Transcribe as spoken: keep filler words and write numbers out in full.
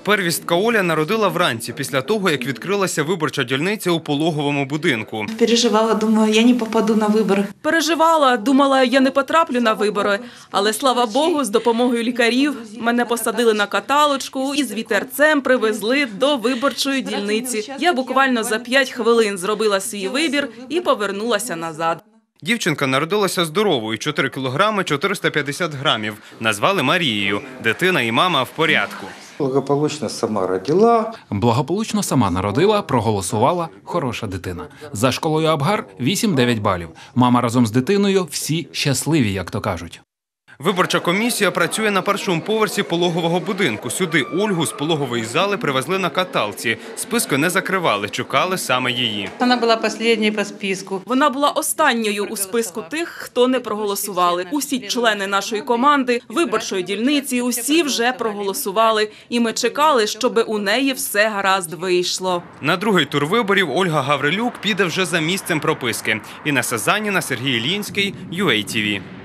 Первістка Оля народила вранці, після того, як відкрилася виборча дільниця у пологовому будинку. Переживала, думаю, я не попаду на вибори. Переживала, думала, я не потраплю на вибори. Але, слава Богу, з допомогою лікарів мене посадили на каталочку і з вітерцем привезли до виборчої дільниці. Я буквально за п'ять хвилин зробила свій вибір і повернулася назад. Дівчинка народилася здоровою – чотири кілограми чотириста п'ятдесят грамів. Назвали Марією. Дитина і мама в порядку. Благополучно сама родила. Благополучно сама народила, проголосувала, хороша дитина. За школою Абгар вісім-дев'ять балів. Мама разом з дитиною всі щасливі, як то кажуть. Виборча комісія працює на першому поверсі пологового будинку. Сюди Ольгу з пологової зали привезли на каталці. Списки не закривали, чекали саме її. Вона була останньою по списку. Вона була останньою у списку тих, хто не проголосували. Усі члени нашої команди, виборчої дільниці, усі вже проголосували. І ми чекали, щоб у неї все гаразд вийшло. На другий тур виборів Ольга Гаврилюк піде вже за місцем прописки. Інеса Заніна, Сергій Ілінський, ю ей ті ві.